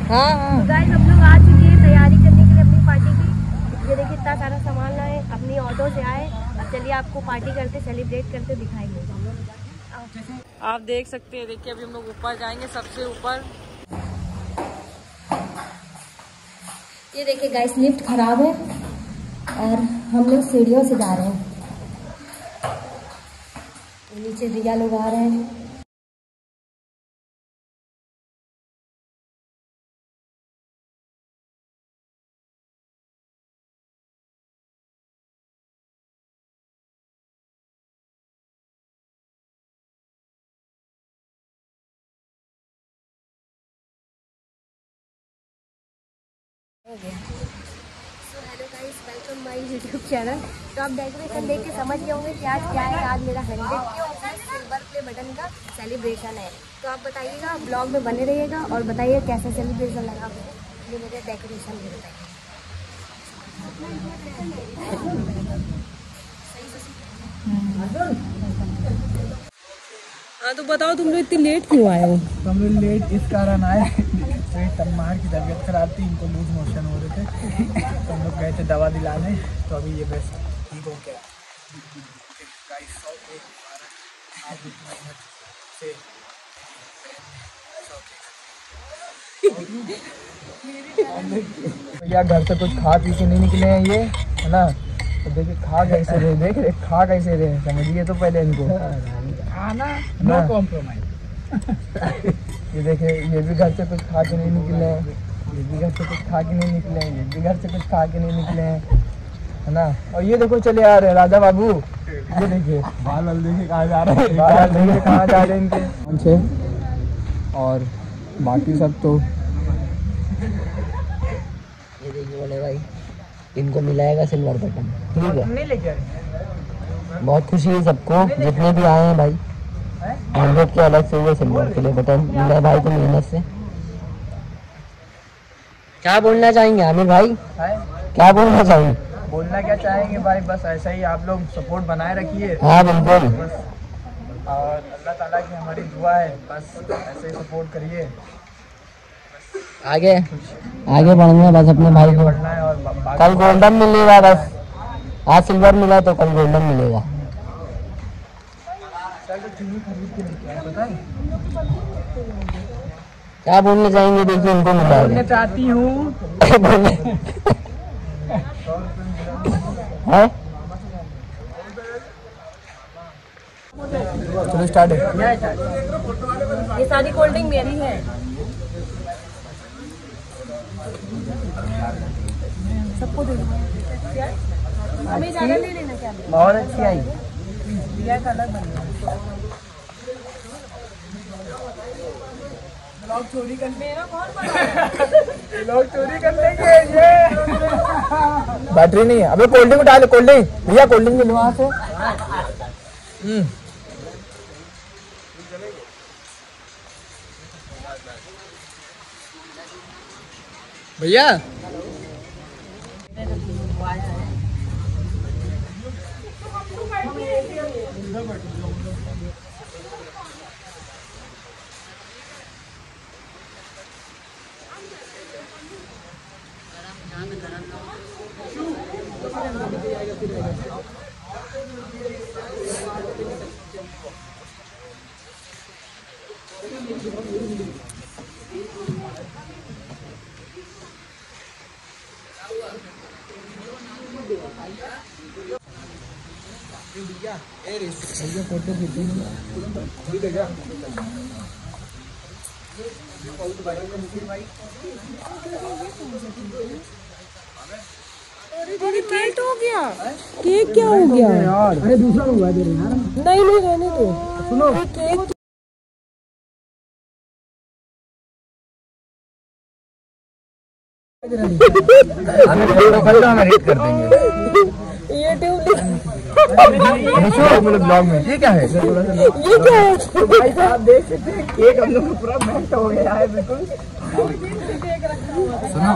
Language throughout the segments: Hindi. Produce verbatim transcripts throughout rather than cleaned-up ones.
हाँ हाँ। तो गाइस हम लोग आ चुके हैं तैयारी करने के लिए अपनी पार्टी की। ये देखिए इतना सारा सामान लाए, अपनी ऑटो से आए। अब चलिए आपको पार्टी करते सेलिब्रेट करते दिखाएंगे। आप देख सकते हैं, देखिए अभी हम लोग ऊपर जाएंगे, सबसे ऊपर। ये देखिए गाइस लिफ्ट खराब है और हम लोग सीढ़ियों से जा रहे हैं। नीचे रिया लोग आ रहे हैं। हो गया। So hello guys, welcome my YouTube channel. तो आप डेकोरेशन देख के समझ गए होंगे कि आज क्या है। आज मेरा हंड्रेड के सिल्वर प्ले बटन का सेलिब्रेशन है। तो आप बताइएगा, ब्लॉग में बने रहिएगा और बताइए कैसा सेलिब्रेशन लगा मुझे। ये मेरे डेकोरेशन भी बताइए। हाँ तो बताओ, तुम लोग इतनी लेट क्यों आए हो? हम लोग लेट इस कारण आए, तम्मार की तबीयत खराब थी, इनको लूज मोशन हो रहे थे तो हम लोग गए थे दवा दिलाने। तो अभी ये बेस्ट ठीक हो गया। भैया घर से कुछ खा पी के नहीं निकले हैं ये, है ना। तो देखिए खा कैसे रहे, देख रहे खा कैसे रहे, समझिए तो पहले इनको खाना नो कॉम्प्रोमाइज। ये देखिए ये भी घर से कुछ खा के नहीं निकले हैं, ये भी घर से कुछ खा के नहीं निकले हैं, ये भी घर से कुछ खा के नहीं निकले हैं, है ना। और ये देखो चले आ रहे हैं राजा बाबू। ये देखिए बाल बाल देखिए कहाँ जा रहे हैं, बाल देखिए कहाँ जा रहे हैं इनके। और बाकी सब तो ये देखिए बोले भाई, इनको मिलाएगा सिल्वर बटन, ठीक है। बहुत खुशी है सबको, जितने भी आए हैं भाई। हंड्रेड के अलग से ये सिल्वर के लिए बटन मिला है भाई को मेहनत से। क्या बोलना चाहेंगे आमिर भाई? है? क्या बोलना चाहेंगे? बोलना क्या चाहेंगे भाई, बस ऐसा ही आप लोग सपोर्ट बनाए रखिए। हाँ बिल्कुल। और अल्लाह ताला की हमारी दुआ है, बस ऐसे ही सपोर्ट करिए। आगे आगे बढ़ना बस अपने भाई को। बढ़ना है और कल गोल्डन मिलेगा, बस आज सिल्वर मिला तो कल गोल्डन मिलेगा। क्या बोलना चाहेंगे? देखिए इनको मिला बोलना चाहती हूँ चलो स्टार्ट है। ये सारी कोल्ड ड्रिंक मेरी है। सबको दे दो। हमें ज़्यादा ले लेना क्या? बहुत अच्छी आई। अलग बन गया। लोग चोरी कर मेरा कौन बना लोग चोरी कर लेंगे ये। बैटरी नहीं है। अबे कोल्ड ड्रिंक उठा ले, कोल्ड ड्रिंक भैया, कोल्ड ड्रिंक मिलो वहाँ से। हम्म भैया भैया फोटो खींचेंगे, ठीक है क्या? अरे केक हो गया, केक क्या हो गया यार? अरे दूसरा हुआ दे रहे यार। नहीं नहीं रहने दो, सुनो केक हमें फोटो कर दो, हमें रेट कर देंगे। ये ट्यूब ब्लॉग में ये क्या है? ये क्या है? भाई साहब देख सकते हैं केक हम लोग पूरा मेल्ट हो गया है बिल्कुल। सुनो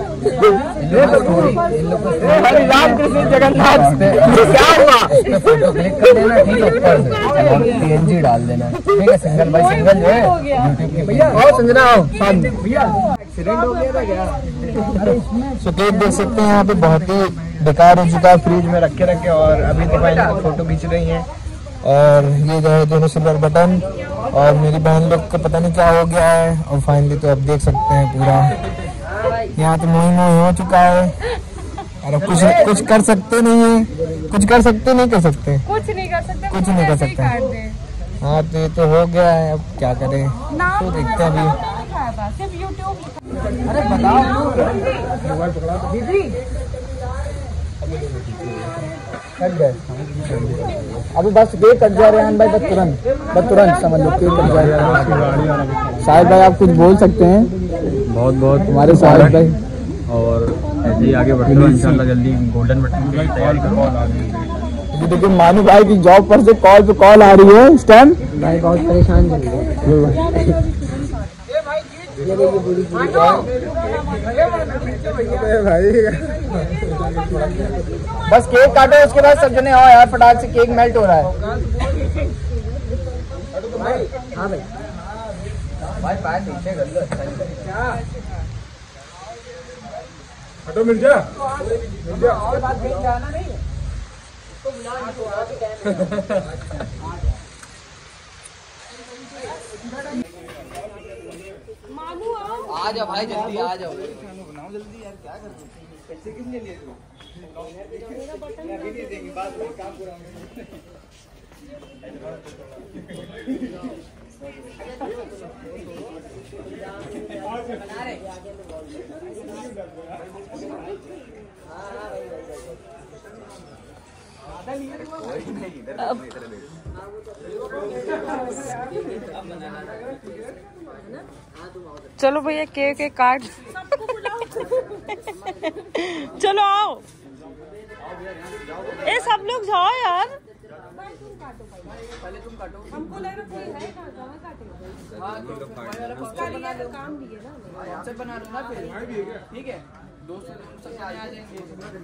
हरि राम कृष्ण जगन्नाथ, क्या हुआ? फोटो क्लिक कर देना, ठीक है, ऊपर से पीएनजी डाल देना, ठीक है। सिंगल बाय सिंगल जो है यूट्यूब के भैया। आओ संजना, आओ भैया। एक्सीडेंट हो गया था क्या? सो केक देख सकते हैं यहाँ पे बहुत ही बेकार हो चुका है, फ्रिज में रखे रखे, और अभी तो फाइनली फोटो खींच रही हैं। और ये जो है दोनों सिल्वर बटन, और मेरी बहन लोग को पता नहीं क्या हो गया है। और फाइनली तो अब देख सकते हैं पूरा यहाँ तो मोही मोही हो चुका है, और अब कुछ कुछ कर सकते नहीं है, कुछ कर सकते नहीं कर सकते कुछ नहीं कर सकते, कुछ नहीं कर सकते। हाँ तो ये तो हो गया है, अब क्या करें, तो देखते हैं अभी। अरे बताओ दीदी, अभी बस केक कट जा रहे हैं भाई, बस तुरंत बस तुरंत समझ लो केक कट जा रहे हैं। शाहिद भाई आप कुछ बोल सकते हैं? बहुत बहुत हमारे शाहिद भाई, और ऐसे ही आगे बढ़ते हो इंशाल्लाह, जल्दी गोल्डन बटन की तैयारी करो। देखिए मानू भाई की जॉब पर से कॉल पे कॉल आ रही है इस टाइम, भाई बहुत परेशान चल रहे हैं। बस केक काटो, उसके बाद सब जने आओ यार, फटाक से केक मेल्ट हो रहा है। हाँ भाई भाई पैर नीचे कर लो, अच्छा हटो मिर्जा, मिर्जा आ जाओ भाई, जल्दी आ जाओ, बनाओ जल्दी यार, क्या कर रहे हो? पैसे किसने लिए थे? अभी नहीं देंगे, बाद में काम पूरा चलो भैया केक के काट चलो आओ, ए सब लोग जाओ यार। पहले तुम काटो, हमको लग रहा कोई है ना, जहाँ काटेगा। हाँ तो उसका लिया तो काम भी है ना, यहाँ से बना लो ना फिर, ठीक है दोस्त सब आ जाएंगे।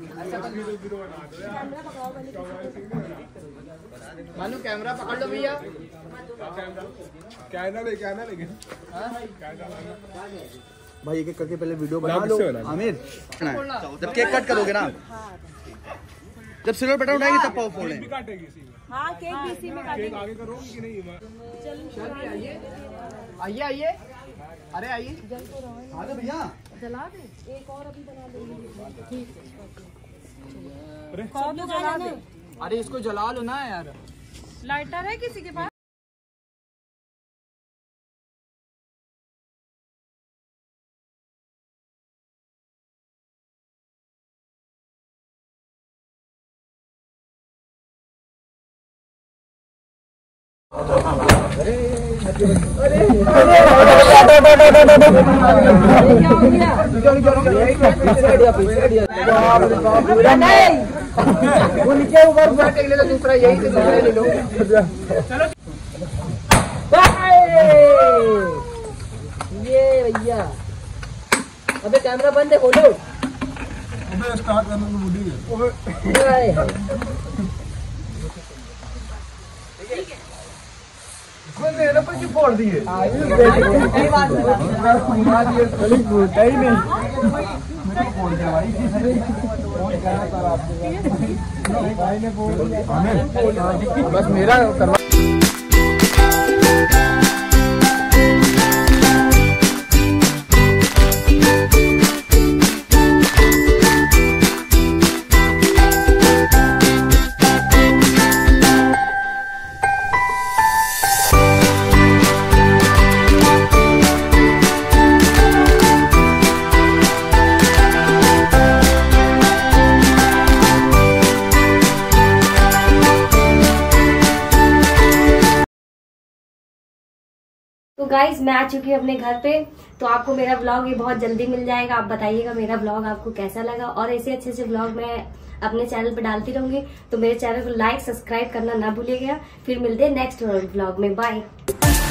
कैमरा पकड़ाओ पहले। मानू कैमरा पकड़ लो भैया, क्या ले क्या लेंगे भाई एक एक करके पहले वीडियो बना लो। आमिर जब केक कट करोगे ना, जब सिल्वर बटन उठाएंगे तब पाव फोड़ेंगे। काटेगी इसी में, हाँ केक भी इसी में काटेंगे। आगे करोगी कि नहीं? आइए आइए आइए, अरे आइए आ जाओ भैया, जला दे एक और अभी बना देंगे। ठीक है, कौन तो जला दे, अरे इसको जला लो ना यार। लाइटर है किसी के पास? वो नीचे ऊपर ऊपर टेक ले लो, दूसरा यही से दूसरा ले लो। ये भैया, अबे कैमरा बंद है, बोलो। अबे स्टार्ट करने को बुढ़ी है। फोड़ दिए बस मेरा करवा। तो गाइज मैं आ चुकी हूँ अपने घर पे। तो आपको मेरा ब्लॉग ये बहुत जल्दी मिल जाएगा। आप बताइएगा मेरा ब्लॉग आपको कैसा लगा, और ऐसे अच्छे अच्छे ब्लॉग मैं अपने चैनल पे डालती रहूंगी। तो मेरे चैनल को लाइक सब्सक्राइब करना ना भूलिएगा। फिर मिलते हैं नेक्स्ट ब्लॉग में, बाय।